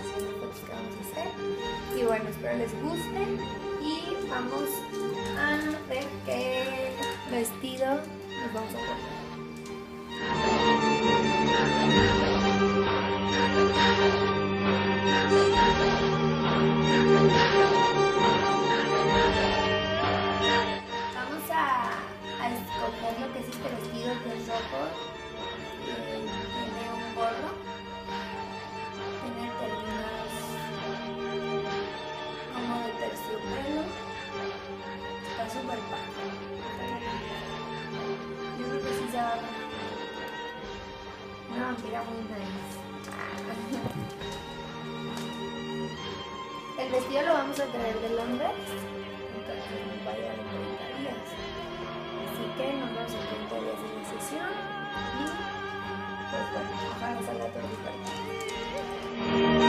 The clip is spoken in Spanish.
sesión de fotos que vamos a hacer. Y bueno, espero les guste y vamos a ver qué vestido nos vamos a poner. Vamos a escoger lo que es este vestido, que es rojo. Tiene un gorro, tiene términos como de terciopelo. Está súper padre. Yo creo que sí se va a ver una vampira muy nice. El vestido lo vamos a traer de Londres, entonces nos va a llevar en 30 días. Así que nos vemos en 30 días en la sesión y pues bueno, ojalá salga todo perfecto.